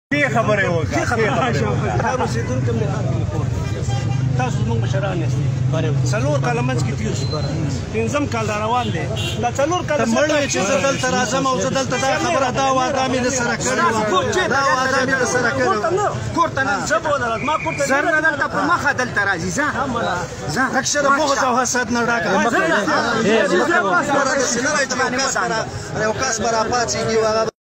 خبره وکړه تاسو زموږ مشران یاست څلور کاله منځ کې تېر شو پنځم کال را روان دی دا څلور کاله مړ وې چې زه دلته راځم او زه دلته دا خبره دا وعده مې درسره کړې وه دا وعده مې درسره کړې وه کور ته نه زه به ودرېږم ما کور ته زر نه دلته په مخه دلته راځي ځه رکشه د بغض او حسد نه ډکه یو کس به راپاڅېږي